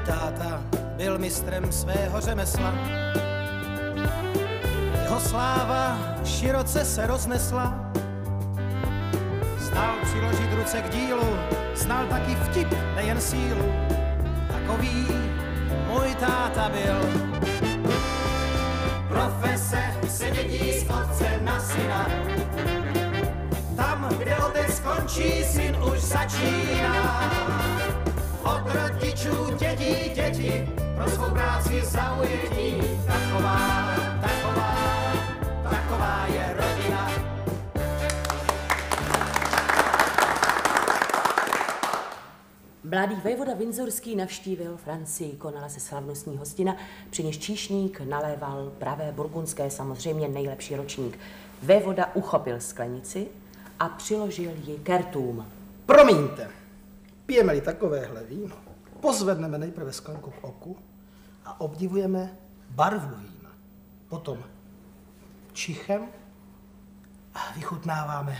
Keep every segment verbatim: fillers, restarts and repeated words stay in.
táta byl mistrem svého řemesla. Jeho sláva široce se roznesla. Znal přiložit ruce k dílu, znal taky vtip, nejen sílu. Takový můj táta byl. Profese se dědí z otce na syna. Tam, kde otec skončí, syn už začíná. Od rodičů dědí děti, pro svou práci zaujetí. Taková, taková, taková je rodina. Mladý vévoda Windsorský navštívil Francii, konala se slavnostní hostina, při něž číšník naléval pravé burgundské, samozřejmě nejlepší ročník. Vévoda uchopil sklenici a přiložil ji k rtům. Promiňte, pijeme-li takovéhle víno, pozvedneme nejprve sklenku k oku a obdivujeme barvu vína. Potom čichem a vychutnáváme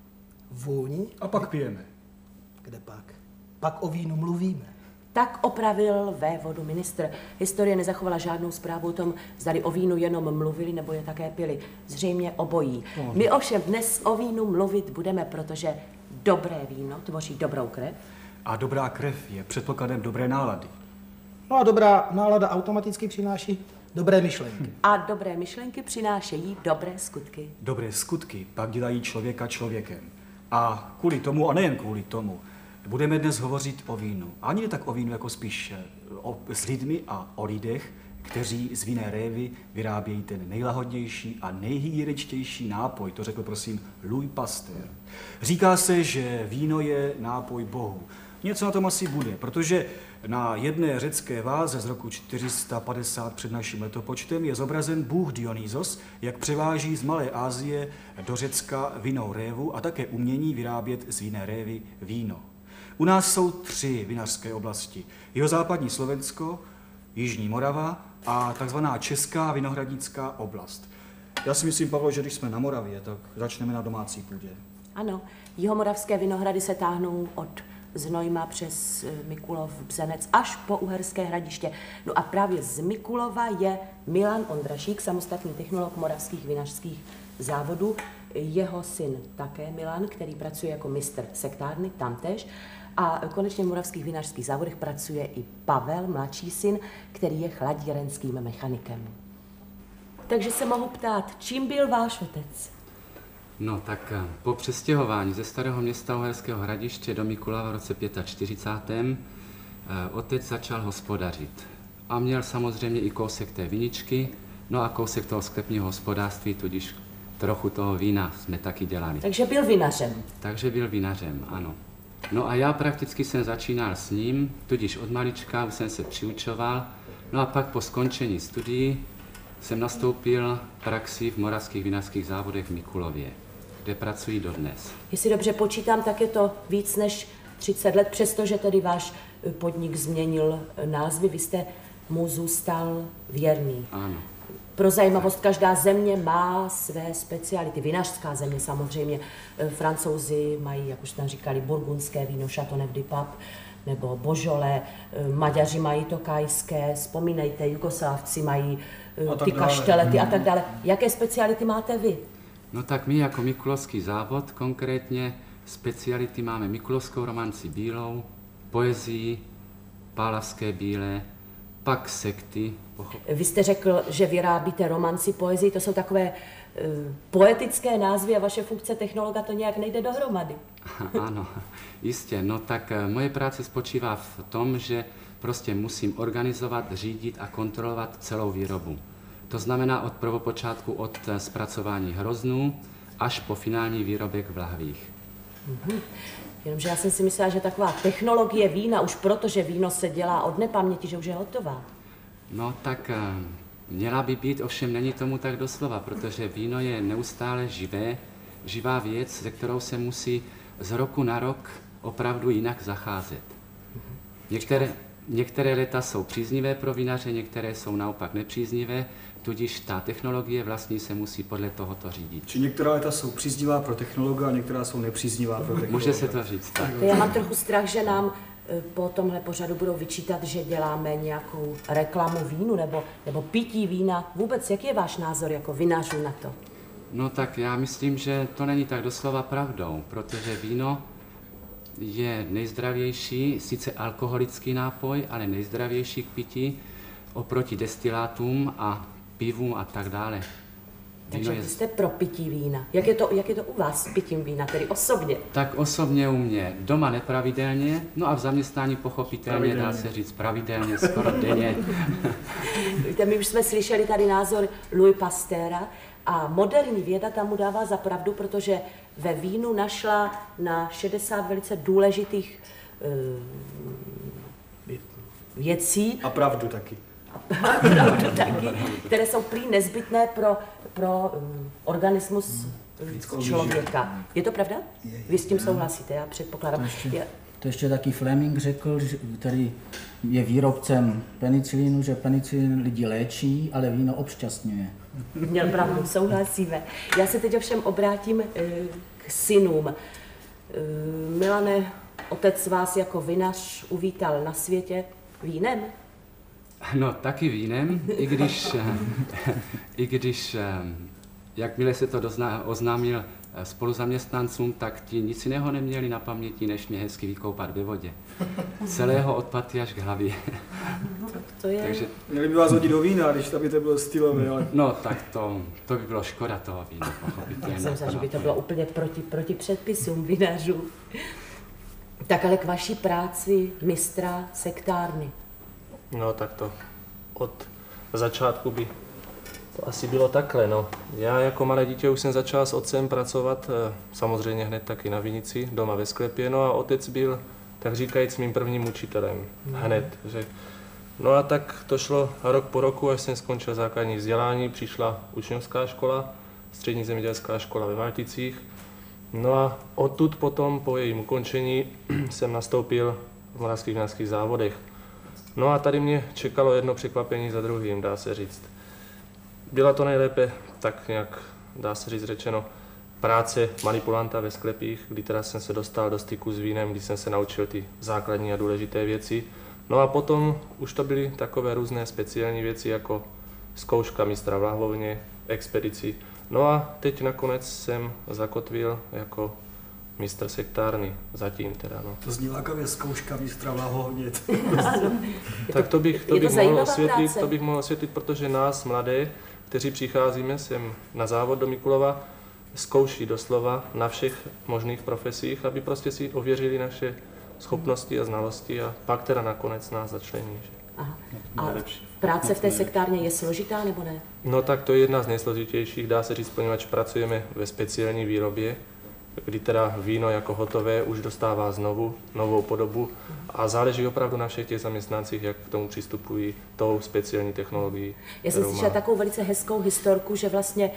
vůni. A pak pijeme. Kde pak? Pak o vínu mluvíme. Tak opravil vévodu ministr. Historie nezachovala žádnou zprávu o tom, zdali o vínu jenom mluvili nebo je také pili. Zřejmě obojí. No. My ovšem dnes o vínu mluvit budeme, protože dobré víno tvoří dobrou krev. A dobrá krev je předpokladem dobré nálady. No a dobrá nálada automaticky přináší dobré myšlenky. A dobré myšlenky přinášejí dobré skutky. Dobré skutky pak dělají člověka člověkem. A kvůli tomu, a nejen kvůli tomu, budeme dnes hovořit o vínu. Ani ne tak o vínu, jako spíš o, s lidmi a o lidech, kteří z vinné révy vyrábějí ten nejlahodnější a nejhygieničtější nápoj. To řekl, prosím, Louis Pasteur. Říká se, že víno je nápoj bohu. Něco na tom asi bude, protože na jedné řecké váze z roku čtyři sta padesát před naším letopočtem je zobrazen bůh Dionysos, jak převáží z Malé Asie do Řecka vinnou révu a také umění vyrábět z vinné révy víno. U nás jsou tři vinařské oblasti. Jihozápadní Slovensko, Jižní Morava a takzvaná Česká vinohradnická oblast. Já si myslím, Pavlo, že když jsme na Moravě, tak začneme na domácí půdě. Ano, jihomoravské vinohrady se táhnou od Znojma přes Mikulov, Bzenec až po Uherské Hradiště. No a právě z Mikulova je Milan Ondrašík, samostatný technolog moravských vinařských závodů. Jeho syn také Milan, který pracuje jako mistr sektárny, tamtéž. A konečně v moravských vinařských závodech pracuje i Pavel, mladší syn, který je chladírenským mechanikem. Takže se mohu ptát, čím byl váš otec? No tak po přestěhování ze Starého Města Uherského Hradiště do Mikulova v roce čtyřicátém pátém otec začal hospodařit. A měl samozřejmě i kousek té viničky, no a kousek toho sklepního hospodářství, tudíž trochu toho vína jsme taky dělali. Takže byl vinařem. Takže byl vinařem, ano. No a já prakticky jsem začínal s ním, tudíž od malička jsem se přiučoval, no a pak po skončení studií jsem nastoupil praxi v moravských vinařských závodech v Mikulově, kde pracuji dodnes. Jestli dobře počítám, tak je to víc než třicet let, přestože tedy váš podnik změnil názvy, vy jste mu zůstal věrný. Ano. Pro zajímavost, každá země má své speciality. Vinařská země samozřejmě. Francouzi mají, jak už jsme říkali, burgundské víno, Chateauneuf du Pape, nebo Beaujolais. Maďaři mají to kajské, vzpomínejte, Jugoslávci mají ty kaštelety a tak dále. Jaké speciality máte vy? No tak my jako Mikulovský závod konkrétně speciality máme Mikulovskou romanci bílou, poezii, pálavské bílé, pak sekty. Vy jste řekl, že vyrábíte romanci, poezii, to jsou takové uh, poetické názvy a vaše funkce technologa to nějak nejde dohromady. Ano, jistě. No tak moje práce spočívá v tom, že prostě musím organizovat, řídit a kontrolovat celou výrobu. To znamená od prvopočátku od zpracování hroznů až po finální výrobek v lahvích. Mm-hmm. Jenomže já jsem si myslela, že taková technologie vína, už proto, že víno se dělá od nepaměti, že už je hotová. No tak měla by být, ovšem není tomu tak doslova, protože víno je neustále živé, živá věc, se kterou se musí z roku na rok opravdu jinak zacházet. Některé, některé léta jsou příznivé pro vinaře, některé jsou naopak nepříznivé, tudíž ta technologie vlastně se musí podle tohoto řídit. Či některá léta jsou příznivá pro technologa a některá jsou nepříznivá pro technologa. Může se to říct. Tak. Já mám trochu strach, že nám po tomhle pořadu budou vyčítat, že děláme nějakou reklamu vínu nebo, nebo pití vína. Vůbec, jaký je váš názor jako vinařů na to? No tak já myslím, že to není tak doslova pravdou, protože víno je nejzdravější, sice alkoholický nápoj, ale nejzdravější k pití oproti destilátům a pivům a tak dále. Takže vy jste pro pití vína. Jak je to, jak je to u vás s pitím vína, tedy osobně? Tak osobně u mě doma nepravidelně, no a v zaměstnání pochopitelně dá se říct pravidelně, skoro denně. Víte, my už jsme slyšeli tady názor Louis Pasteura a moderní věda tam mu dává za pravdu, protože ve vínu našla na šedesát velice důležitých uh, věcí. A pravdu taky. Pravdu taky, které jsou prý nezbytné pro, pro um, organismus um, člověka. Je to pravda? Vy s tím souhlasíte, já předpokládám. To ještě, je... to ještě taky Fleming řekl, že, který je výrobcem penicilinu, že penicilin lidi léčí, ale víno obšťastňuje. Měl pravdu, souhlasíme. Já se teď ovšem obrátím uh, k synům. Uh, Milane, otec vás jako vinař uvítal na světě vínem? No, taky vínem, i když, i když jakmile se to dozna, oznámil spoluzaměstnancům, tak ti nic jiného neměli na paměti, než mě hezky vykoupat ve vodě. Celého od paty až k hlavě. To je... Takže... Měli by vás hodit do vína, když tam by to bylo stylové, ale... No, tak to, to by bylo škoda toho vína, pochopitelně. Já jsem myslela, že by to bylo úplně proti, proti předpisům vinařů. Tak ale k vaší práci mistra sektárny. No tak to od začátku by to asi bylo takhle, no. Já jako malé dítě už jsem začal s otcem pracovat, samozřejmě hned taky na vinici, doma ve sklepě, no a otec byl, tak říkajíc, mým prvním učitelem, hned, že... No a tak to šlo rok po roku, až jsem skončil základní vzdělání, přišla učňovská škola, střední zemědělská škola ve Valticích, no a odtud potom, po jejím ukončení, jsem nastoupil v Moravských vinařských závodech. No a tady mě čekalo jedno překvapení za druhým, dá se říct. Byla to nejlépe, tak nějak, dá se říct řečeno, práce manipulanta ve sklepích, kdy teda jsem se dostal do styku s vínem, kdy jsem se naučil ty základní a důležité věci. No a potom už to byly takové různé speciální věci, jako zkouška mistra v lahvovně, expedici. No a teď nakonec jsem zakotvil jako mistr sektárny, zatím teda, no. To zní lákavě, zkouška mistra v lahvovně. Tak to bych, to bych mohl osvětlit, to bych mohl osvětlit, protože nás, mladé, kteří přicházíme sem na závod do Mikulova, zkouší doslova na všech možných profesích, aby prostě si ověřili naše schopnosti a znalosti a pak teda nakonec nás začlení. Aha. A práce v té sektárně je složitá nebo ne? No tak to je jedna z nejsložitějších, dá se říct, poněvadž pracujeme ve speciální výrobě, kdy teda víno jako hotové už dostává znovu novou podobu a záleží opravdu na všech těch zaměstnancích, jak k tomu přistupují tou speciální technologií. Já jsem slyšela takovou velice hezkou historku, že vlastně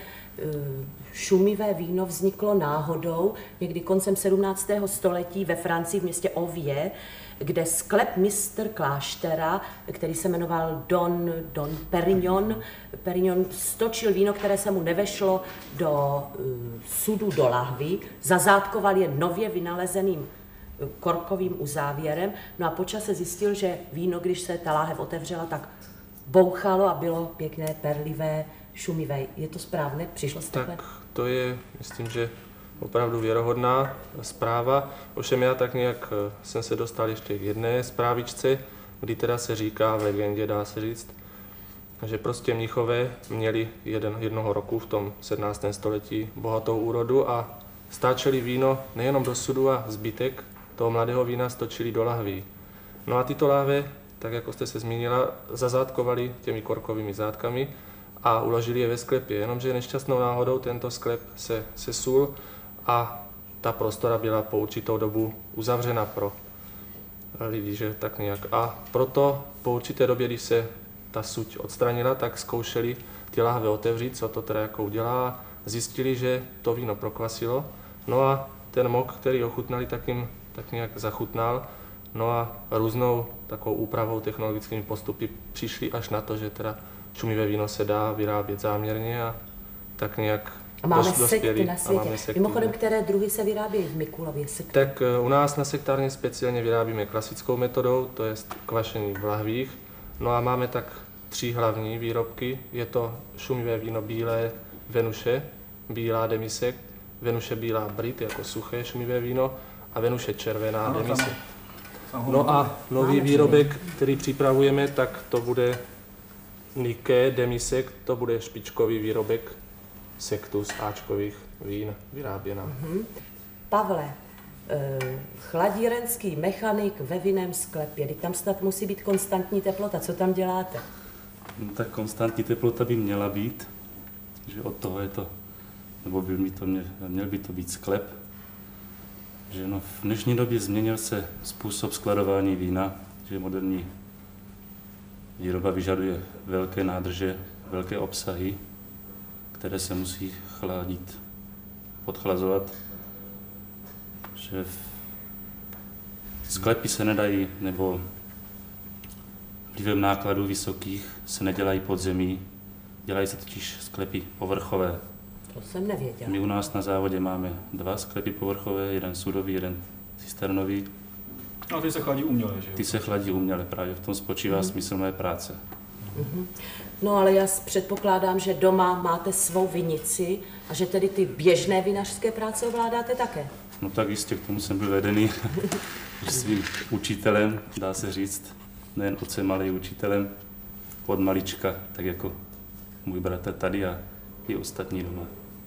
šumivé víno vzniklo náhodou někdy koncem sedmnáctého století ve Francii v městě Ovie, kde sklep mistr kláštera, který se jmenoval Don, Don Perignon, Perignon stočil víno, které se mu nevešlo do uh, sudu do lahví, zazátkoval je nově vynalezeným uh, korkovým uzávěrem, no a po čase zjistil, že víno, když se ta láhev otevřela, tak bouchalo a bylo pěkné, perlivé, šumivé. Je to správné? Přišlo z takhle? Tak to je, myslím, že opravdu věrohodná zpráva. Ovšem já tak nějak jsem se dostal ještě k jedné zprávičce, kdy teda se říká v legendě, dá se říct, že prostě mnichové měli jeden, jednoho roku v tom sedmnáctém století bohatou úrodu a stáčeli víno nejenom do sudu a zbytek toho mladého vína stočili do lahví. No a tyto láhve, tak jako jste se zmínila, zazátkovali těmi korkovými zátkami a uložili je ve sklepě, jenomže nešťastnou náhodou tento sklep se sesul a ta prostora byla po určitou dobu uzavřena pro lidi, že tak nějak. A proto po určité době, když se ta suť odstranila, tak zkoušeli ty láhve otevřít, co to teda jako udělá. Zjistili, že to víno prokvasilo, no a ten mok, který ochutnali, tak jim tak nějak zachutnal. No a různou takovou úpravou, technologickými postupy přišli až na to, že teda šumivé víno se dá vyrábět záměrně a tak nějak A máme dos, sekty na světě. sekty, Mimochodem, ne? které druhy se vyrábějí v Mikulově sekty? Tak u nás na sektárně speciálně vyrábíme klasickou metodou, to je kvašení v lahvích. No a máme tak tři hlavní výrobky. Je to šumivé víno bílé Venuše, bílá demisekt, Venuše bílá Brit jako suché šumivé víno a Venuše červená Ano, demisekt. tam- No a nový výrobek, který připravujeme, tak to bude Niké demisekt, to bude špičkový výrobek sektu z áčkových vín vyráběná. Mm-hmm. Pavle, eh, chladírenský mechanik ve vinném sklepě, teď tam snad musí být konstantní teplota, co tam děláte? No, tak konstantní teplota by měla být, že od toho je to, nebo by mi to měl, měl by to být sklep. Že no, v dnešní době změnil se způsob skladování vína, že moderní výroba vyžaduje velké nádrže, velké obsahy, které se musí chladit, podchlazovat. Že sklepy se nedají, nebo vlivem nákladů vysokých se nedělají podzemí, dělají se totiž sklepy povrchové. To jsem nevěděla. My u nás na závodě máme dva sklepy povrchové, jeden sudový, jeden cisternový. No, ty se chladí uměle, že jo? Ty se chladí uměle, právě v tom spočívá Mhm. smysl mé práce. Mm-hmm. No ale já předpokládám, že doma máte svou vinici a že tedy ty běžné vinařské práce ovládáte také. No tak jistě, k tomu jsem byl vedený svým učitelem, dá se říct, nejen otcem, ale i učitelem od malička, tak jako můj bratr tady a i ostatní doma.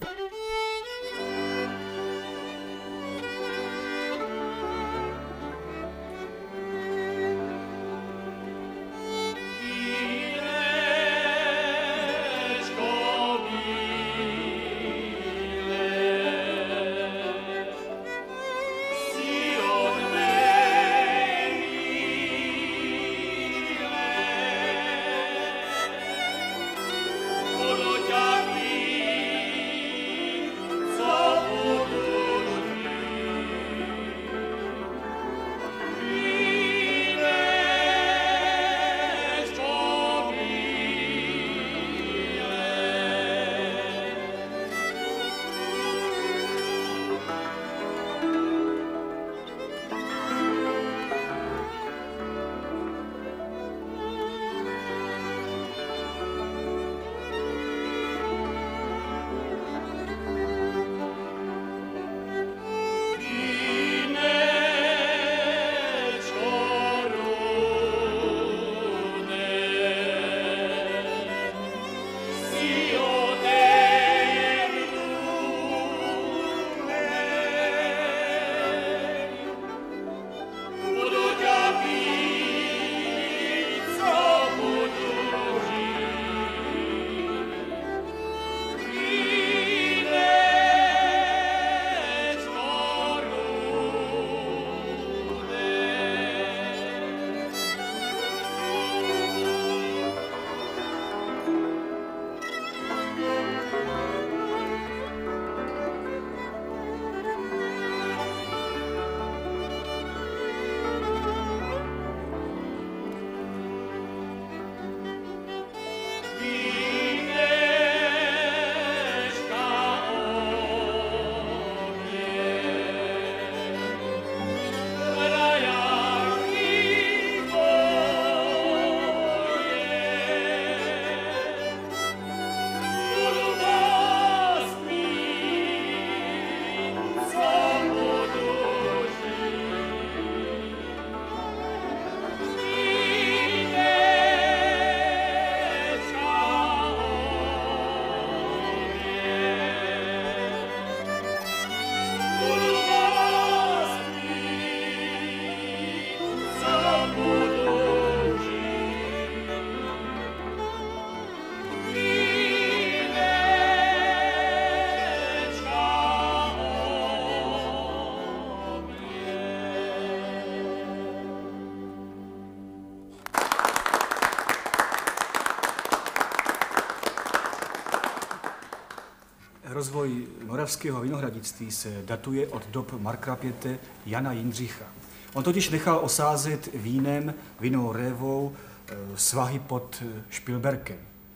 Rozvoj moravského vinohradnictví se datuje od dob markrapěte Jana Jindřicha. On totiž nechal osázet vínem, vinnou révou svahy pod Špilberkem.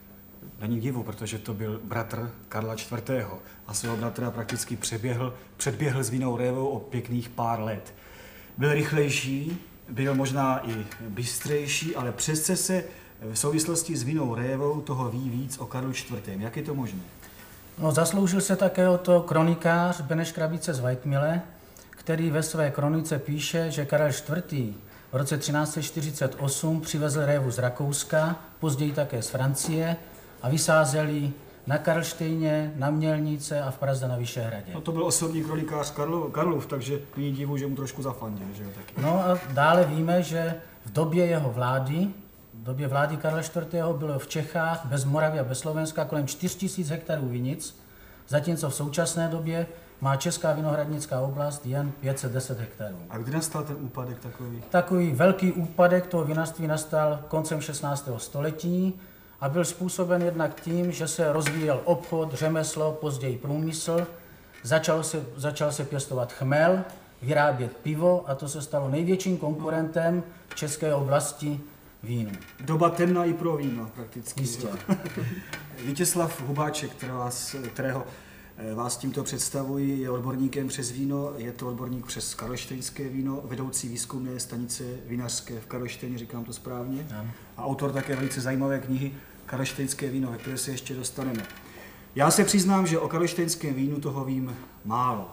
Není divu, protože to byl bratr Karla čtvrtého. A svého bratra prakticky přeběhl, předběhl s vínou révou o pěkných pár let. Byl rychlejší, byl možná i bystřejší, ale přece se v souvislosti s vínou révou toho ví víc o Karlu čtvrtém. Jak je to možné? No, zasloužil se také o to kronikář Beneš Krabice z Weitmile, který ve své kronice píše, že Karel čtvrtý v roce třináct set čtyřicet osm přivezl révu z Rakouska, později také z Francie a vysázeli na Karlštejně, na Mělnice a v Praze na Vyšehradě. No to byl osobní kronikář Karlov, Karlov takže není divu, že mu trošku zafandil, že jo taky. No a dále víme, že v době jeho vlády, v době vlády Karla čtvrtého bylo v Čechách bez Moravy a bez Slovenska kolem čtyři tisíce hektarů vinic, zatímco v současné době má Česká vinohradnická oblast jen pět set deset hektarů. A kdy nastal ten úpadek takový? Takový velký úpadek toho vinařství nastal koncem šestnáctého století a byl způsoben jednak tím, že se rozvíjel obchod, řemeslo, později průmysl, začal se, začal se pěstovat chmel, vyrábět pivo a to se stalo největším konkurentem v české oblasti vínu. Doba temná i pro víno prakticky. Jistě. Vítězslav Hubáček, kterého vás, kterého vás tímto představuji, je odborníkem přes víno, je to odborník přes karlštejnské víno, vedoucí výzkumné stanice vinařské v Karlštejně, říkám to správně, Ano. a autor také velice zajímavé knihy Karlštejnské víno, ve které se ještě dostaneme. Já se přiznám, že o karlštejnském vínu toho vím málo,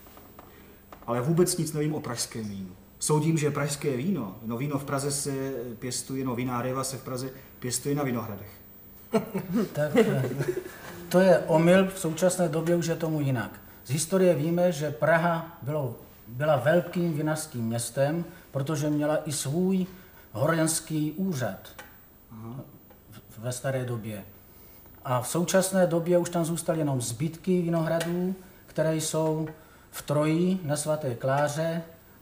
ale vůbec nic nevím o pražském vínu. Soudím, že pražské víno, no víno v Praze se pěstuje, no vinná réva se v Praze pěstuje na vinohradech. Tak, to je omyl, v současné době už je tomu jinak. Z historie víme, že Praha bylo, byla velkým vinařským městem, protože měla i svůj hornický úřad ve staré době. A v současné době už tam zůstaly jenom zbytky vinohradů, které jsou v Troji, na Svaté Kláře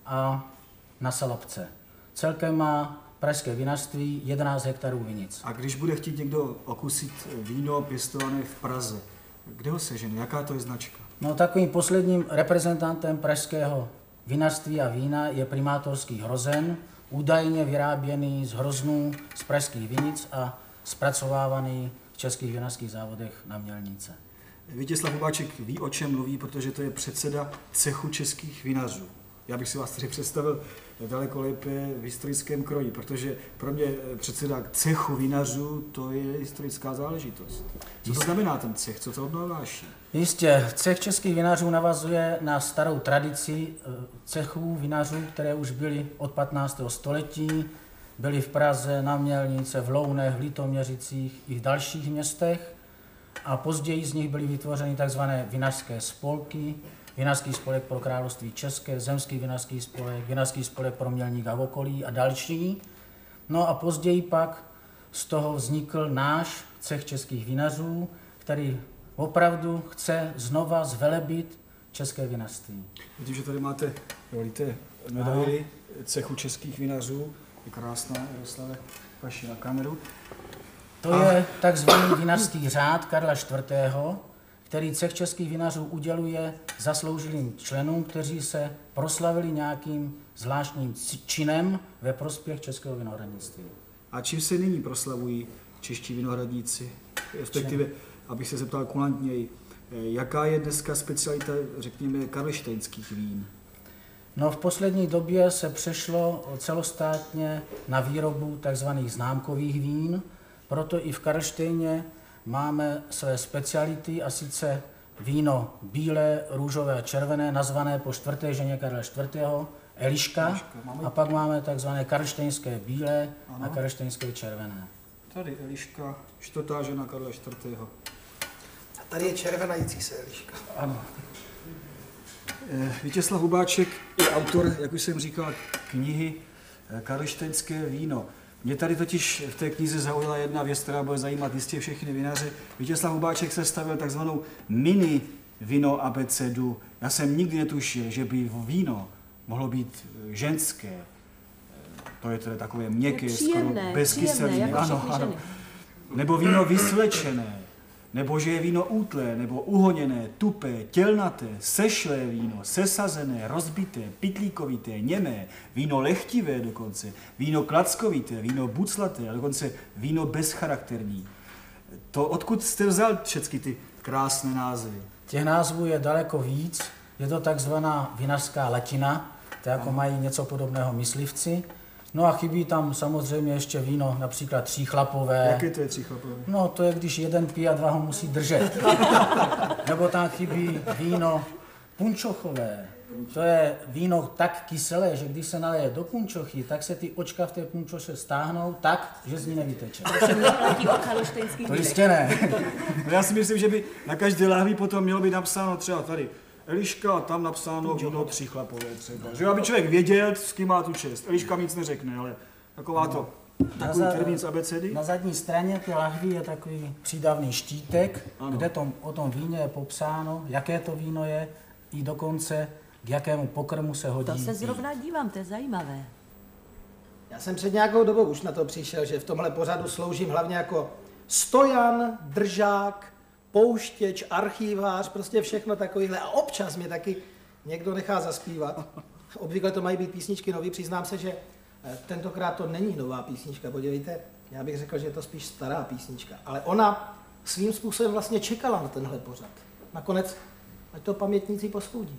a na Salopce. Celkem má pražské vinařství jedenáct hektarů vinic. A když bude chtít někdo okusit víno pěstované v Praze, kde ho sežene? Jaká to je značka? No, takovým posledním reprezentantem pražského vinařství a vína je primátorský hrozen, údajně vyráběný z hroznů z pražských vinic a zpracovávaný v českých vinařských závodech na Mělnice. Vítězslav Hubáček ví, o čem mluví, protože to je předseda cechu českých vinařů. Já bych si vás tady představil daleko lépe v historickém kroji, protože pro mě předseda cechu vinařů to je historická záležitost. Co to znamená ten cech? Co to obnáší? Jistě, cech českých vinařů navazuje na starou tradici cechů vinařů, které už byly od patnáctého století, byly v Praze, na Mělnice, v Lounech, v Litoměřicích i v dalších městech a později z nich byly vytvořeny tzv. Vinařské spolky, Vinařský spolek pro království České, Zemský vinařský spolek, Vinařský spolek pro Mělník a okolí a další. No a později pak z toho vznikl náš cech českých vinařů, který opravdu chce znova zvelebit české vinařství. Vidím, že tady máte, volíte, medaili cechu českých vinařů. Je krásná, Jaroslave, vaši na kameru. To a... je takzvaný vinařský řád Karla čtvrtého, který cech českých vinařů uděluje zasloužilým členům, kteří se proslavili nějakým zvláštním činem ve prospěch českého vinohradnictví. A čím se nyní proslavují čeští vinohradníci? Respektive, abych se zeptal kulantněji, jaká je dneska specialita, řekněme, karlštejnských vín? No, v poslední době se přešlo celostátně na výrobu tzv. Známkových vín, proto i v Karlštejně máme své speciality, a sice víno bílé, růžové a červené, nazvané po čtvrté ženě Karla čtvrtého, Eliška, a pak máme takzvané karlštejnské bílé ano. a karlštejnské červené. Tady Eliška, čtvrtá žena Karla čtvrtého. A tady je červenající se Eliška. Ano. Vítězslav Hubáček je autor, jak už jsem říkal, knihy Karlštejnské víno. Mě tady totiž v té knize zaujala jedna věc, která bude zajímat jistě všechny vinaře. Vítězslav Hubáček sestavil takzvanou mini vino abecedu. Já jsem nikdy netušil, že by víno mohlo být ženské. To je tedy takové měkké, skoro bez kyseliny. Ano, ano. Nebo víno vyslečené, nebo že je víno útlé, nebo uhoněné, tupé, tělnaté, sešlé víno, sesazené, rozbité, pitlíkovité, němé, víno lechtivé dokonce, víno klackovité, víno buclaté, a dokonce víno bezcharakterní. To odkud jste vzal všechny ty krásné názvy? Těch názvů je daleko víc. Je to takzvaná vinařská latina, to jako mají něco podobného myslivci. No a chybí tam samozřejmě ještě víno, například tříchlapové. Jaké to je tříchlapové? No to je, když jeden pije a dva ho musí držet. Nebo tam chybí víno punčochové. To je víno tak kyselé, že když se naleje do punčochy, tak se ty očka v té punčoše stáhnou tak, že z ní nevyteče. To jistě ne. No já si myslím, že by na každé lahvi potom mělo být napsáno třeba tady Eliška a tam napsáno víno tříchlapové třeba. Že aby člověk věděl, s kým má tu čest. Eliška mi nic neřekne, ale taková to, takový za, termín z abecedy. Na zadní straně té lahvy je takový přídavný štítek, ano. Kde tom, o tom víně je popsáno, jaké to víno je, i dokonce k jakému pokrmu se hodí. To se zrovna dívám, to je zajímavé. Já jsem před nějakou dobou už na to přišel, že v tomhle pořadu sloužím hlavně jako stojan, držák, pouštěč, archivář, prostě všechno takovýhle. A občas mě taky někdo nechá zaspívat. Obvykle to mají být písničky nový, přiznám se, že tentokrát to není nová písnička, podívejte, já bych řekl, že je to spíš stará písnička. Ale ona svým způsobem vlastně čekala na tenhle pořad. Nakonec, ať to pamětníci poschoudí.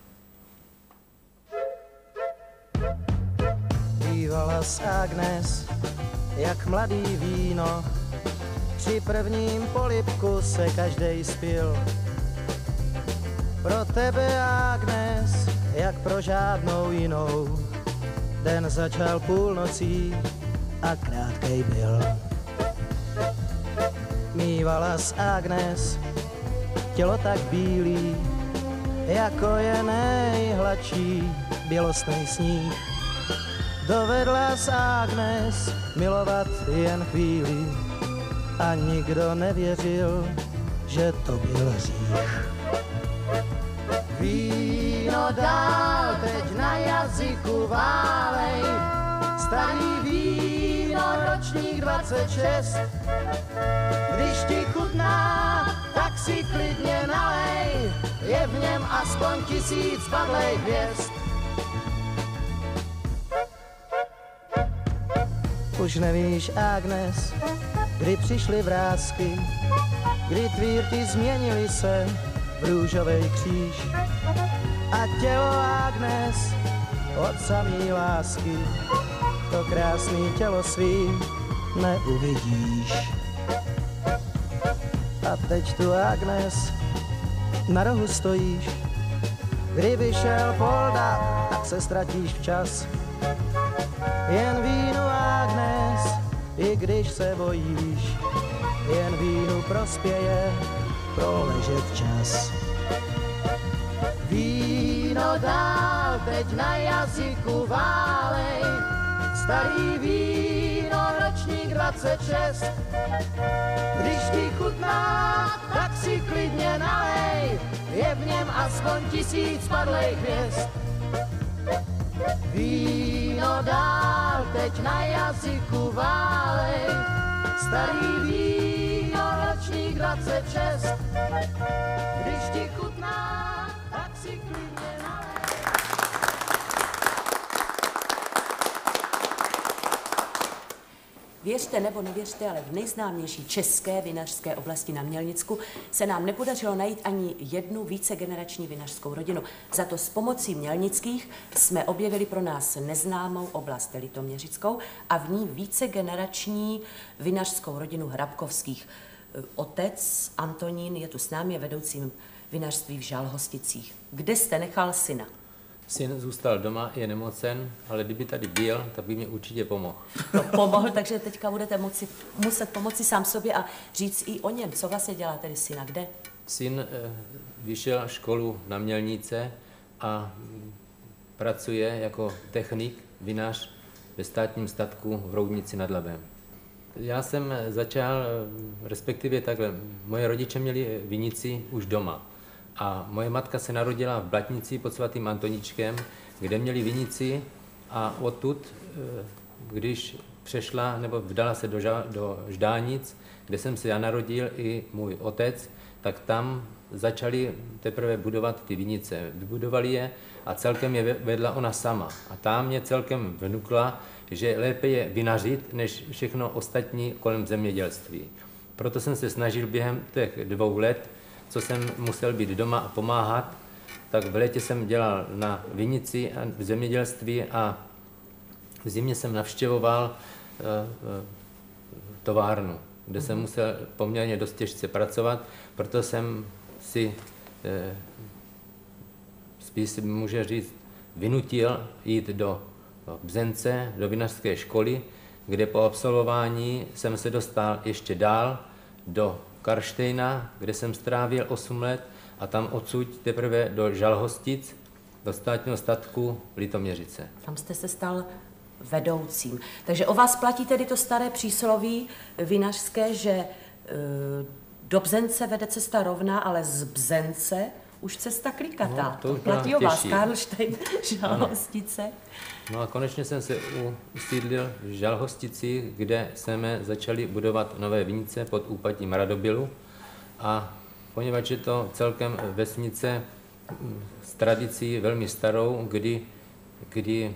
Bývala s Agnes, jak mladý víno, při prvním polibku se každej spil. Pro tebe, Agnes, jak pro žádnou jinou, den začal půlnocí a krátkej byl. Mívala s Agnes tělo tak bílý, jako je nejhladší bělostný sníh. Dovedla s Agnes milovat jen chvíli a nikdo nevěřil, že to byl hřích. Víno dál teď na jazyku válej, starý víno ročník dvacet šest. Když ti chutná, tak si klidně nalej, je v něm aspoň tisíc padlej hvězd. Už nevíš, Agnes, kdy přišly vrásky, kdy tvírky změnily se v růžovej kříž. A tělo, Agnes, od samý lásky, to krásný tělo svým neuvidíš. A teď tu, Agnes, na rohu stojíš, kdyby šel polda, tak se ztratíš včas. Jen vínu, Agnes, i když se bojíš, jen vínu prospěje proležet čas. Víno dál teď na jazyku válej, starý víno ročník dvacet šest. Když ti chutná, tak si klidně nalej, je v něm aspoň tisíc padlej hvězd. Víno dál teď na jazyku válej, starý víno ročník dvacet šest. Když ti chutná, tak si klidně nalej. Věřte nebo nevěřte, ale v nejznámější české vinařské oblasti na Mělnicku se nám nepodařilo najít ani jednu vícegenerační vinařskou rodinu. Za to s pomocí mělnických jsme objevili pro nás neznámou oblast litoměřickou a v ní vícegenerační vinařskou rodinu Hrabkovských. Otec Antonín je tu s námi, je vedoucím vinařství v Žalhosticích. Kde jste nechal syna? Syn zůstal doma, je nemocen, ale kdyby tady byl, tak by mě určitě pomohl. No, pomohl, takže teďka budete moci, muset pomoci sám sobě a říct i o něm. Co vlastně dělá tedy syna, kde? Syn eh, vyšel školu na Mělnice a pracuje jako technik, vinař ve státním statku v Roudnici nad Labem. Já jsem začal, respektive takhle, moje rodiče měli vinici už doma. A moje matka se narodila v Blatnici pod svatým Antoničkem, kde měli vinici a odtud, když přešla nebo vdala se do, ža, do Ždánic, kde jsem se já narodil i můj otec, tak tam začali teprve budovat ty vinice. Vybudovali je a celkem je vedla ona sama. A ta mě celkem vnukla, že lépe je vinařit, než všechno ostatní kolem zemědělství. proto jsem se snažil během těch dvou let, co jsem musel být doma a pomáhat, tak v létě jsem dělal na vinici a v zemědělství a v zimě jsem navštěvoval uh, továrnu, kde jsem musel poměrně dost těžce pracovat, proto jsem si uh, spíš si může říct, vynutil jít do Bzence, do vinařské školy, kde po absolvování jsem se dostal ještě dál do Karlštejna, kde jsem strávil osm let a tam odsud teprve do Žalhostic, do státního statku Litoměřice. Tam jste se stal vedoucím. Takže o vás platí tedy to staré přísloví vinařské, že e, do Bzence vede cesta rovná, ale z Bzence už cesta klikatá. No, to už platí o vás, těžší. Karlštejn, Žalhostice. No a konečně jsem se usídlil v Žalhostici, kde jsme začali budovat nové vinice pod úpatím Radobilu. A poněvadž je to celkem vesnice s tradicí velmi starou, kdy, kdy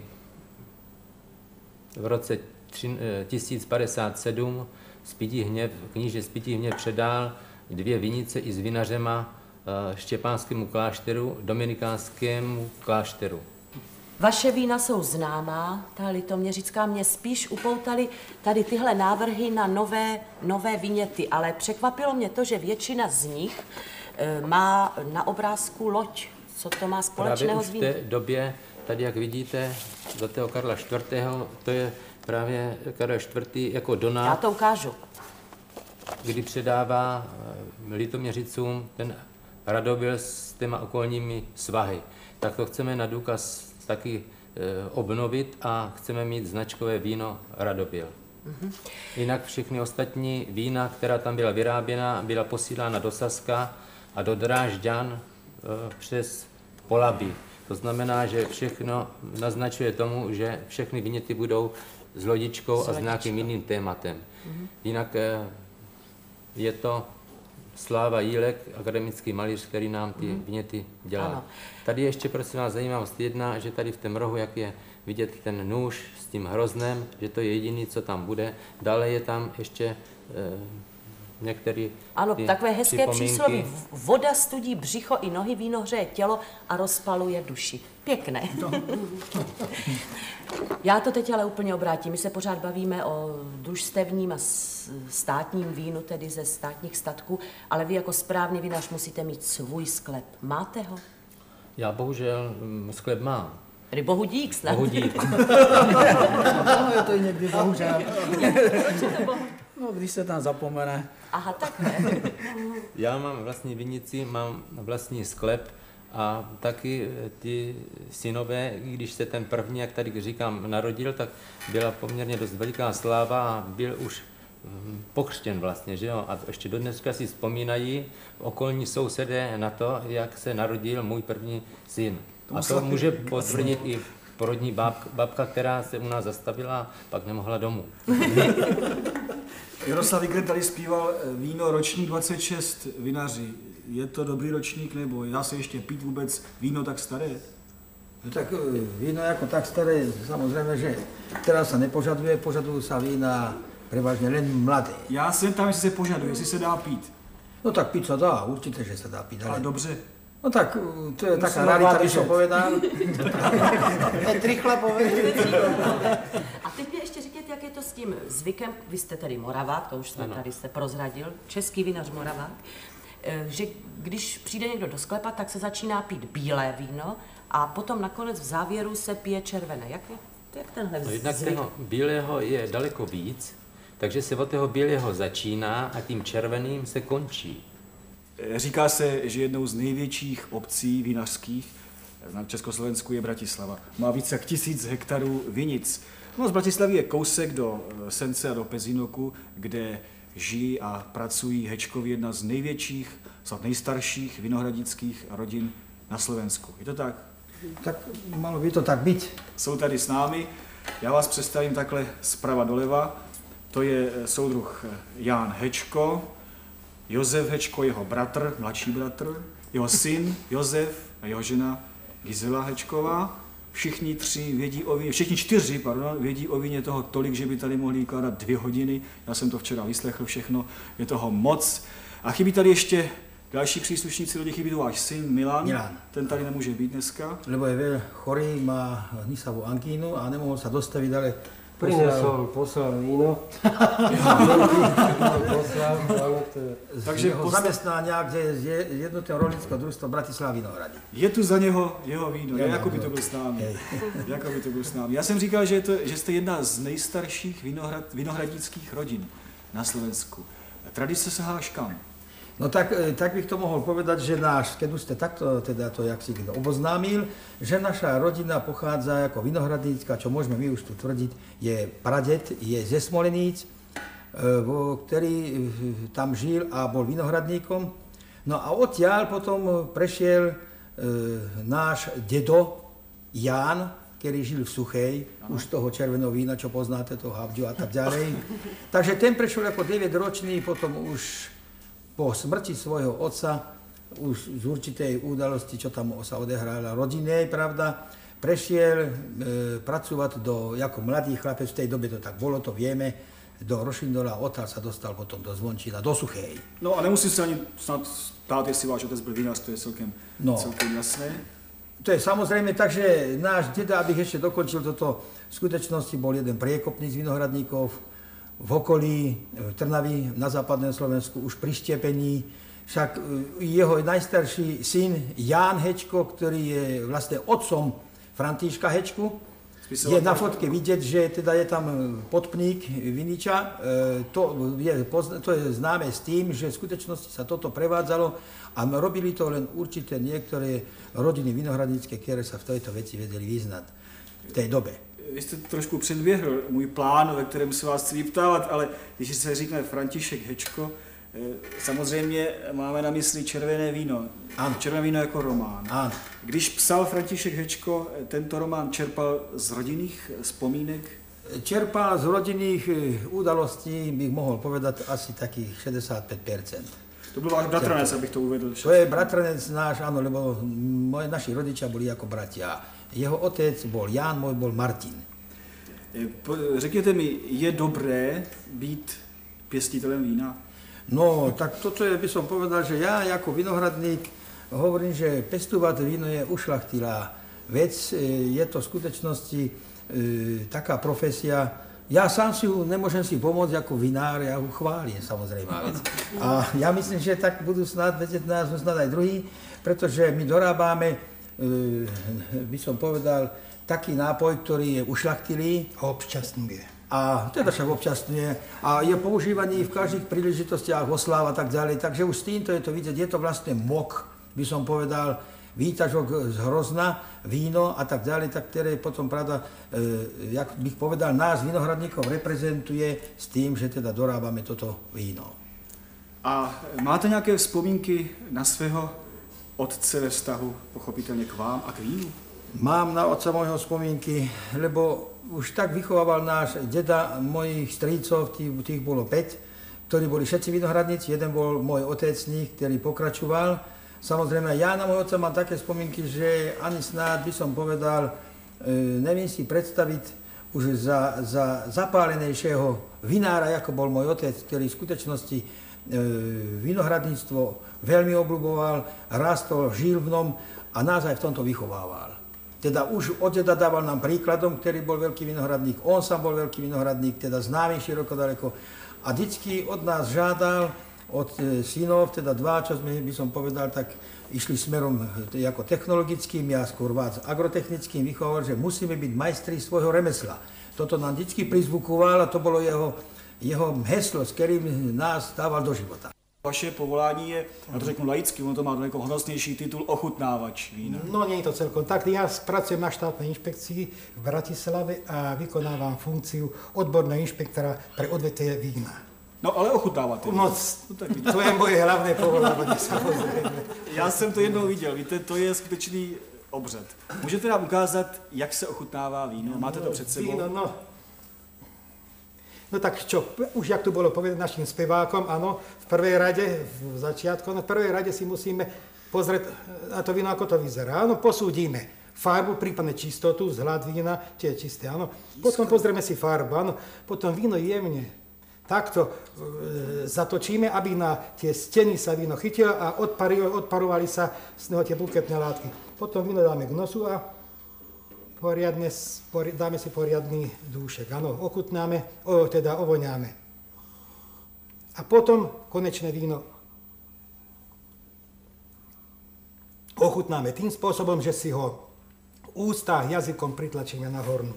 v roce tisíc padesát sedm Spití hněv, kníže Spití hněv předal dvě vinice i s vinařema Štěpánskému klášteru, dominikánskému klášteru. Vaše vína jsou známá, ta litoměřická, mě spíš upoutaly tady tyhle návrhy na nové, nové viněty, ale překvapilo mě to, že většina z nich e, má na obrázku loď. Co to má společného s vínem? Právě už v té době, tady jak vidíte, do toho Karla čtvrtého, to je právě Karel čtvrtý jako donát. Já to ukážu. Kdy předává Litoměřicům ten Radobil s těma okolními svahy. Tak to chceme na důkaz taky e, obnovit a chceme mít značkové víno Radobil. Mm-hmm. Jinak všechny ostatní vína, která tam byla vyráběna, byla posílána do Saska a do Drážďan e, přes Polaby. To znamená, že všechno naznačuje tomu, že všechny viněty budou s lodičkou s a s nějakým jiným tématem. Mm-hmm. Jinak e, je to Sláva Jílek, akademický malíř, který nám ty mm. viněty dělá. Ano. Tady ještě prosím vás zajímavost jedna, že tady v tom rohu, jak je vidět ten nůž s tím hroznem, že to je jediný, co tam bude. Dále je tam ještě e, některý Ano, takové hezké přísloví. Voda studí břicho i nohy, víno hřeje tělo a rozpaluje duši. Pěkné. Já to teď ale úplně obrátím. My se pořád bavíme o družstevním a státním vínu, tedy ze státních statků, ale vy jako správný vinař musíte mít svůj sklep. Máte ho? Já bohužel sklep mám. Tedy bohu dík snad. Bohu dík. No, je to i někdy bohužel. No, když se tam zapomene. Aha, tak ne. Já mám vlastní vinici, mám vlastní sklep a taky ty synové, když se ten první, jak tady říkám, narodil, tak byla poměrně dost veliká sláva a byl už pokřtěn vlastně, že jo? A ještě do dneska si vzpomínají okolní sousedé na to, jak se narodil můj první syn. A to může potvrdit i porodní babka, babka, která se u nás zastavila, pak nemohla domů. Jaroslav Vygr tady zpíval víno ročník dvacet šest vinaři. Je to dobrý ročník, nebo dá se ještě pít vůbec víno tak staré? No tak víno jako tak staré, samozřejmě, že teraz se nepožaduje, požadují se vína převážně jen mladé. Já jsem tam, jestli se požaduje, jestli se dá pít. No tak pít se dá, určitě, že se dá pít. Ale, ale dobře. No tak to je taká realita, když to povedám. Ať rychle povedám. A teď mě ještě říkejte, jak je to s tím zvykem, vy jste tady Moravák, to už jsme ano. tady se prozradil, český vinař Moravák, že když přijde někdo do sklepa, tak se začíná pít bílé víno a potom nakonec v závěru se pije červené. Jak je? Jak tenhle no, jednak toho bílého je daleko víc, takže se od toho bílého začíná a tím červeným se končí. Říká se, že jednou z největších obcí vinařských na Československu je Bratislava. Má více jak tisíc hektarů vinic. No, z Bratislavy je kousek do Sence a do Pezinoku, kde žijí a pracují Hečkovi, jedna z největších, snad nejstarších vinohradických rodin na Slovensku. Je to tak? Tak malo by to tak být. Jsou tady s námi. Já vás představím takhle zprava doleva. To je soudruh Ján Hečko, Josef Hečko, jeho bratr, mladší bratr, jeho syn Josef a jeho žena Gizela Hečková. všichni tři vědí o víně, všichni čtyři, pardon, vědí o víně toho tolik, že by tady mohli vykládat dvě hodiny. Já jsem to včera vyslechl všechno, je toho moc. A chybí tady ještě další příslušníci rodiny, chybí tu váš syn Milan. Milan. Ten tady nemůže být dneska. Lebo je veľmi chorý, má hnisavú angínu a nemohol sa dostaviť, ale Prinesol, poslal víno. poslal, ale to je... Takže jeho postav... zamestnania, kde je jednotné rolnické družstvo Bratislava Vinohrady. Je tu za něho jeho víno, je, jako by to byl s námi. jako by to byl s námi. Já jsem říkal, že, je to, že jste jedna z nejstarších vinohrad, vinohradnických rodin na Slovensku. Tradice sahá až kam? No tak, tak bych to mohol povedať, že náš, keď už ste takto teda to jak si oboznámil, že naša rodina pochádza ako vinohradnícka, čo môžeme my už tu tvrdiť, je pradet, je ze Smoleníc, ktorý tam žil a bol vinohradníkom. No a odtiaľ potom prešiel náš dedo Ján, ktorý žil v Suchej, už toho červeného vína, čo poznáte, toho Habďu a tak ďalej. Takže ten prešiel ako deväťročný, potom už po smrti svojho otca, už z určitej udalosti, čo tam sa odehrála rodinej, pravda, prešiel e, pracovať do, ako mladý chlapec, v tej dobe to tak bolo, to vieme, do Rošindola, odtiaľ sa dostal potom do Zvončína, do Suchej. No a nemusím sa ani snad ptát, jestli váš otec byl vinář, to je celkem, no. celkem jasné. To je samozrejme tak, že náš deda, abych ešte dokončil toto, v skutečnosti bol jeden priekopný z vinohradníkov, v okolí Trnavy na západnom Slovensku už pri štiepení. Však jeho najstarší syn Ján Hečko, ktorý je vlastne otcom Františka Hečku, je na fotke vidieť, že teda je tam podpník viniča. To je, to je známe s tým, že v skutočnosti sa toto prevádzalo a robili to len určité niektoré rodiny vinohradnícke, ktoré sa v tejto veci vedeli vyznať v tej dobe. Vy jste trošku předběhl můj plán, ve kterém se vás chci vyptávat, ale když se říká František Hečko, samozřejmě máme na mysli červené víno. Ano. Červené víno jako román. Ano. Když psal František Hečko, tento román čerpal z rodinných vzpomínek? Čerpal z rodinných udalostí, bych mohl povedat, asi takých šedesátpäť percent. To byl váš bratranec, abych to uvedl. To je bratranec náš, áno, lebo moje, naši rodičia boli ako bratia. Jeho otec bol Ján, môj bol Martin. Řekněte mi, je dobré být pěstitelem vína? No, tak toto je, by som povedal, že ja ako vinohradník hovorím, že pestovať víno je ušľachtilá vec. Je to v skutočnosti e, taká profesia. Ja sám si ju nemôžem si pomôcť ako vinár, ja ju chválim, samozrejme vec. A ja myslím, že tak budú snad vedieť nás, snad aj druhý, pretože my dorábame, e, by som povedal, taký nápoj, ktorý je ušľachtilý. Občasňuje. A teda však občasňuje. A je používaný v každých príležitostiach, osláv a tak ďalej. Takže už s týmto je to vidieť, je to vlastne mok, by som povedal, výťažok z hrozna, víno a tak ďalej, tak ktoré potom, pravda, e, jak bych povedal, nás vinohradníkov reprezentuje s tým, že teda dorábame toto víno. A máte nějaké vzpomínky na svého otce ve vztahu, pochopitelně k vám a k vínu? Mám na otca môjho spomienky, lebo už tak vychovával náš deda, mojich strýcov, tých, tých bolo päť, ktorí boli všetci vinohradníci, jeden bol môj otec z nich, ktorý pokračoval. Samozrejme, ja na môjho otca mám také spomienky, že ani snáď by som povedal, e, neviem si predstaviť už za, za zapálenejšieho vinára, ako bol môj otec, ktorý v skutočnosti e, vinohradníctvo veľmi obľúboval, rastol, žil v ňom a nás aj v tomto vychovával. Teda už od deda dával nám príkladom, ktorý bol veľký vinohradník, on sám bol veľký vinohradník, teda známy široko daleko. A vždycky od nás žádal, od e, synov, teda dva, čo sme, by som povedal, tak išli smerom e, ako technologickým, ja skôr vás agrotechnickým vychoval, že musíme byť majstri svojho remesla. Toto nám vždycky prizvukoval a to bolo jeho, jeho heslo, s ktorým nás dával do života. Vaše povolání je, já to řeknu laicky, ono to má daleko honosnější titul ochutnávač vína. No nie je to celkom tak. Ja pracujem na štátnej inšpekcii v Bratislave a vykonávam funkciu odborného inšpektora pre odvetvie vína. No ale ochutnáváte. No, to je moje hlavné povolávanie, samozrejme. Já jsem to jednou viděl, víte, to je skutečný obřad. Můžete nám ukázat, jak se ochutnává víno? Máte to před sebou? Víno, no. No tak čo, už jak tu bolo povedať našim spevákom, áno, v prvej rade, v začiatku, no v prvej rade si musíme pozrieť na to víno, ako to vyzerá. Áno, posúdime farbu, prípadne čistotu, vzhľad vína, tie je čisté, áno. Potom pozrieme si farbu, áno. Potom víno jemne takto e, zatočíme, aby na tie steny sa víno chytilo a odpari, odparovali sa z neho tie buketné látky. Potom víno dáme k nosu a poriadne, pori, dáme si poriadny dúšek, áno, ochutnáme, o, teda ovoňáme. A potom konečné víno ochutnáme tým spôsobom, že si ho v ústach jazykom pritlačíme na hornú.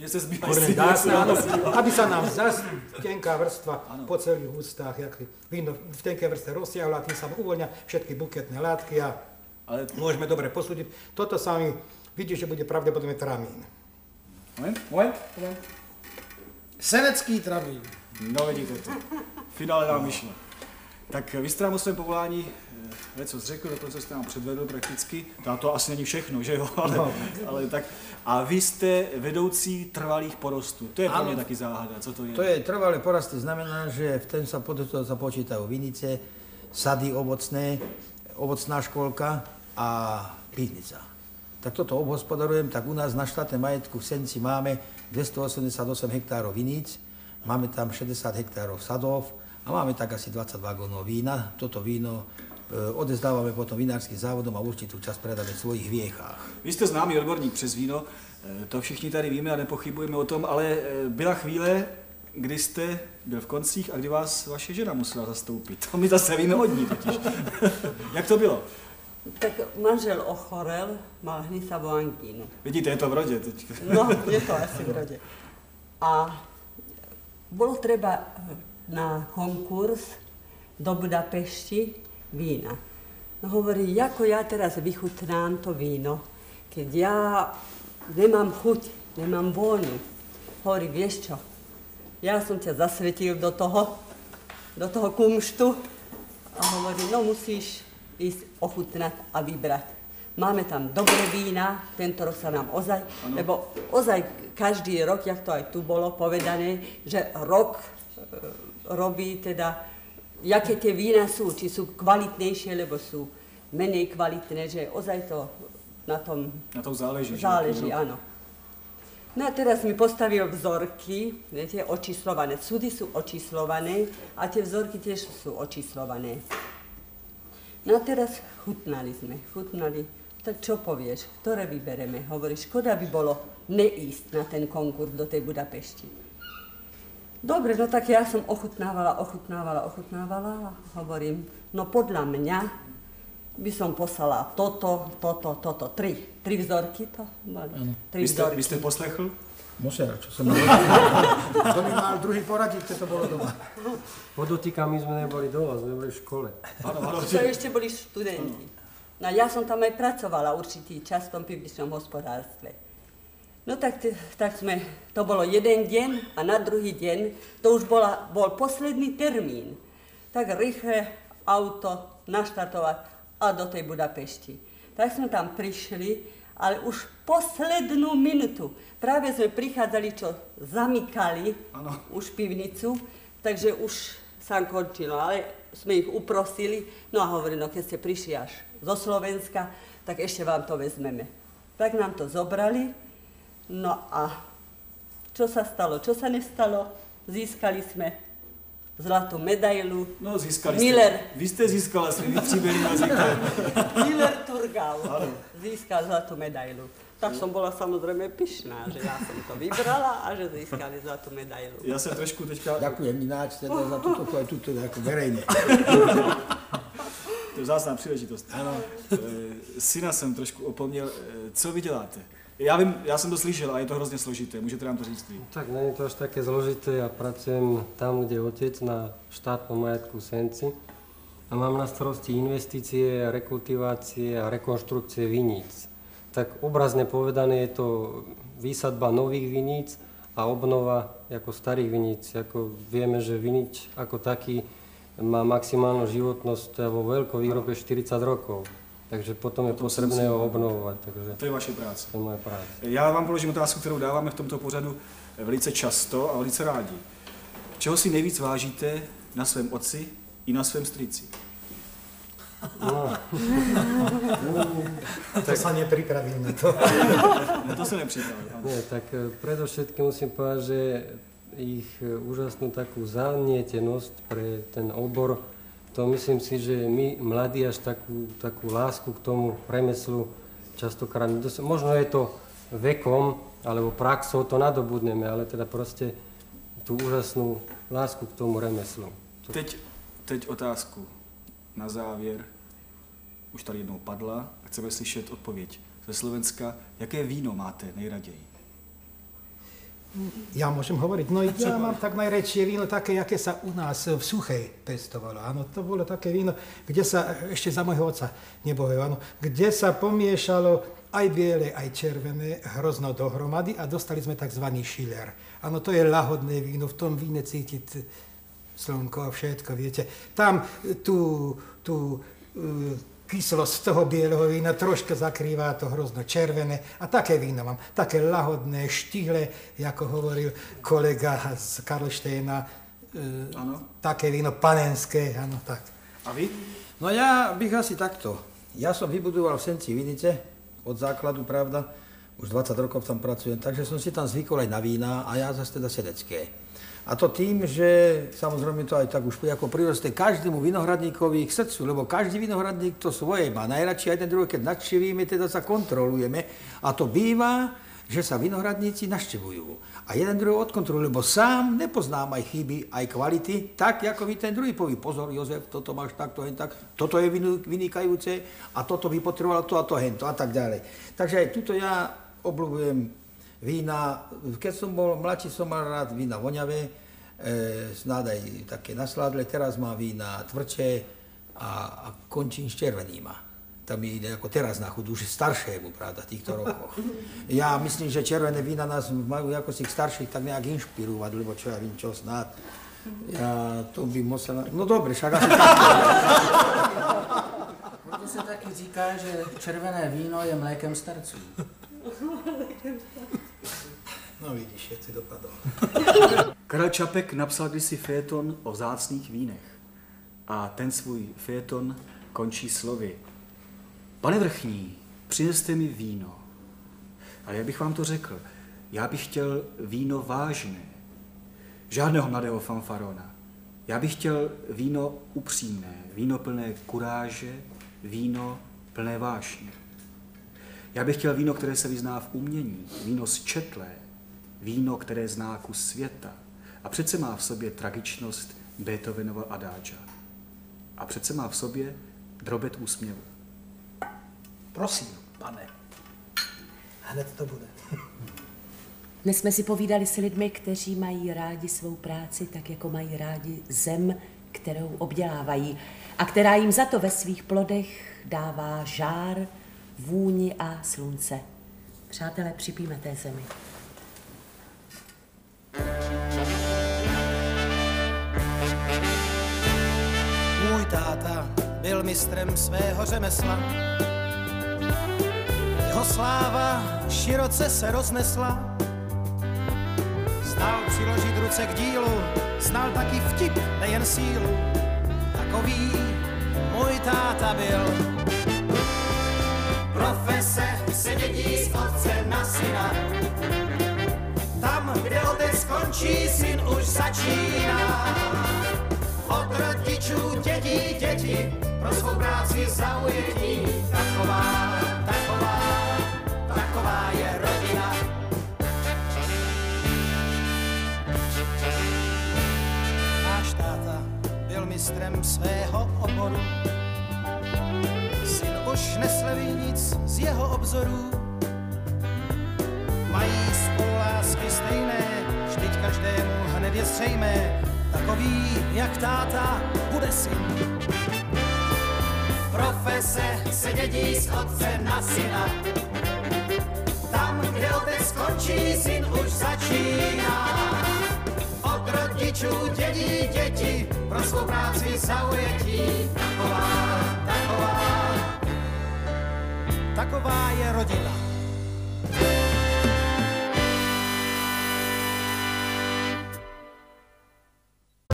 Aby sa nám zase tenká vrstva ano. Po celých ústach, jak víno v tenkej vrstve rozsiahlo a tým sa uvoľňa všetky buketné látky a ale môžeme dobre posúdiť. Toto sa mi vidí, že bude pravdepodobne tramín. Moment, moment, moment. Senecký tramín. No vidíte to. V finále nám vyšlo. Tak vy jste nám o svém povolání něco řekl, dokonce jste nám předvedl prakticky. To asi není všechno, že jo? Ale, no. ale tak. A vy jste vedoucí trvalých porostů. To je pro mě taky záhada. Co to je? To je trvalé porasty, znamená, že v ten sa potom sa počítajú vinice, sady ovocné, ovocná škôlka a pivnica. Tak toto obhospodarujem, tak u nás na štátnom majetku v Senci máme dvestoosemdesiatosem hektárov viníc, máme tam šesťdesiat hektárov sadov, a máme tak asi dvadsať vagónov vína. Toto víno e, odezdávame potom vinárským závodom a určitú časť predáme v svojich viechách. Vy jste známý odborník přes víno, e, to všichni tady víme a nepochybujeme o tom, ale e, byla chvíle, kdy jste byl v koncích a kdy vás vaše žena musela zastoupit. To my zase víme od ní totiž. Jak to bylo? Tak manžel ochorel, mal hnisavú angínu. Vidíte, je to v rode teď. No, je to asi v rode. A bolo treba na konkurs do Budapešti vína. No hovorí, ako ja teraz vychutnám to víno, keď ja nemám chuť, nemám vôňu. Hovorí, vieš čo, ja som ťa zasvetil do toho, do toho kumštu a hovorí, no musíš ísť ochutnať a vybrať. Máme tam dobré vína, tento rok sa nám ozaj, ano. Lebo ozaj každý rok, jak to aj tu bolo povedané, že rok robí teda, jaké tie vína sú, či sú kvalitnejšie, lebo sú menej kvalitné, že ozaj to na tom na tom záleží. Záleží, že? Áno. No a teraz mi postavil vzorky, viete, očíslované. Súdy sú očíslované a tie vzorky tiež sú očíslované. No a teraz chutnali sme, chutnali. Tak čo povieš, ktoré vybereme? Hovorí, škoda by bolo neísť na ten konkurs do tej Budapešti. Dobre, no tak ja som ochutnávala, ochutnávala, ochutnávala a hovorím, no podľa mňa by som poslala toto, toto, toto, tri. Tri vzorky to boli. Tri vy, ste, vzorky. Vy ste poslechol? Musel, čo som mal. To by mal druhý poradiť, keď to bolo doma. Podotýkam, my sme neboli doma, sme boli v škole. To ešte boli študenti. No ja som tam aj pracovala určitý čas v tom pivničnom hospodárstve. No tak, tak sme, to bolo jeden deň a na druhý deň, to už bola, bol posledný termín. Tak rýchle auto naštartovať a do tej Budapešti. Tak sme tam prišli, ale už poslednú minutu. Práve sme prichádzali, čo zamykali ano. Už pivnicu, takže už sa končilo, ale sme ich uprosili. No a hovorili, no keď ste prišli až zo Slovenska, tak ešte vám to vezmeme. Tak nám to zobrali. No a čo sa stalo, čo sa nestalo? Získali sme zlatú medailu. No získali Miller. ste, vy ste získala svým příběhným jazykem. Miller Thurgau získal zlatú medailu. Tak som bola samozrejme pyšná, že ja som to vybrala a že získali zlatú medailu. Ja sa trošku teďka... Ďakujem ináč teda za túto, to aj túto ako verejne. To je vzácná příležitost. Ano. Syna jsem trošku opomněl. Co vy děláte? Já vím, já jsem to slyšel a je to hrozně složité. Můžete nám to říct vy? Tak není to až také zložité. Ja pracujem tam, kde je otec, na štátnom majetku Senci. A mám na starosti investície, rekultivácie a rekonštrukcie viníc. Tak obrazne povedané je to výsadba nových viníc a obnova ako starých viníc. Ako vieme, že vinič ako taký má maximálnu životnosť vo veľkovýrobe štyridsať rokov. Takže potom je potřebné ho obnovovat. Takže to je vaše práce. To je moje práce. Já vám položím otázku, kterou dáváme v tomto pořadu velice často a velice rádi. Čeho si nejvíc vážíte na svém otci i na svém strýci? No. To sa nepripravíme. To, no to sa nepripravíme. Nie, tak predovšetkým musím povedať, že ich úžasnú takú zanietenosť pre ten obor, to myslím si, že my mladí až takú, takú lásku k tomu remeslu častokrát, možno je to vekom alebo praxou, to nadobudneme, ale teda proste tú úžasnú lásku k tomu remeslu. Teď, teď otázku na závěr. Už tady jednou padla a chceme slyšet odpověď ze Slovenska. Jaké víno máte nejraději? Ja môžem hovoriť. No ja mám tak najradšie víno také, aké sa u nás v Suchej pestovalo. Áno, to bolo také víno, kde sa ešte za môjho otca nebohého, áno, kde sa pomiešalo aj biele, aj červené hrozno dohromady a dostali sme tzv. Schiller. Áno, to je lahodné víno, v tom víne cítiť slnko a všetko, viete. Tam tú, tú uh, kyslosť toho bieleho vína troška zakrýva to hrozno červené. A také víno mám, také lahodné, štihle, ako hovoril kolega z Karlštejna. Uh, také víno panenské, áno, tak. A vy? No ja bych asi takto. Ja som vybudoval v Senci Vinice, od základu, pravda. Už dvadsať rokov tam pracujem, takže som si tam zvykol aj na vína a ja zase teda sedecké. A to tým, že samozrejme to aj tak už ako prirastie každému vinohradníkovi k srdcu, lebo každý vinohradník to svoje má. Najradšej aj ten druhý, keď navštívime, teda sa kontrolujeme. A to býva, že sa vinohradníci navštevujú. A jeden druhý odkontrolujú, lebo sám nepoznám aj chyby, aj kvality, tak ako by ten druhý povie. Pozor, Jozef, toto máš takto, hen tak, toto je vynikajúce a toto by potrebovalo to a to, hento a tak ďalej. Takže aj tuto ja obľúbujem vína, keď som bol mladší, som mal rád vína voňavé, e, snáď aj také nasládle, teraz má vína tvrdšie a, a končím s červenýma. Tam mi ide ako teraz na chud, už staršiemu, pravda, v týchto rokoch. Ja myslím, že červené vína nás majú ako si starších tak nejak inšpirovať, lebo čo ja vím, čo snáď. Ja to by musela... No dobre, však asi tak. Proto se taky říká, že červené víno je mlékem starců. No vidíš, jak si dopadol. Karel Čapek napsal kdysi fejeton o vzácných vínech. A ten svůj fejeton končí slovy. Pane vrchní, přineste mi víno. Ale já bych vám to řekl. Já bych chtěl víno vážné. Žádného mladého fanfarona. Já bych chtěl víno upřímné, víno plné kuráže, víno plné vášně. Já bych chtěl víno, které se vyzná v umění, víno zčetlé, víno, které zná kus světa a přece má v sobě tragičnost Beethovenova adáča. A přece má v sobě drobet úsměvu. Prosím, pane. Hned to bude. Dnes jsme si povídali s lidmi, kteří mají rádi svou práci, tak jako mají rádi zem, kterou obdělávají a která jim za to ve svých plodech dává žár, vůni a slunce. Přátelé, připijme té zemi. Můj táta byl mistrem svého řemesla. Jeho sláva široce se roznesla. Znal přiložit ruce k dílu, znal taky vtip, nejen sílu. Takový můj táta byl. Profese se dědí z otce na syna. Tam, kde otec skončí, syn už začíná. Od rodičů dědí děti, pro svou práci zaujetí. Taková, taková, taková je rodina. Náš táta byl mistrem svého oboru. Syn už nesleví nic z jeho obzorů. Mají spolu lásky stejné, vždyť každému hned je zřejmé. Takový jak táta bude syn. Profese se dědí z otce na syna. Tam, kde otec skončí, syn už začíná. Od rodičů dědí děti, pro svou práci zaujetí. Taková, taková, taková je rodina.